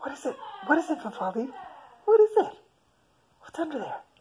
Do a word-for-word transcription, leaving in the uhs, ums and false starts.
What is it? What is it, Vivaldi? What is it? What's under there?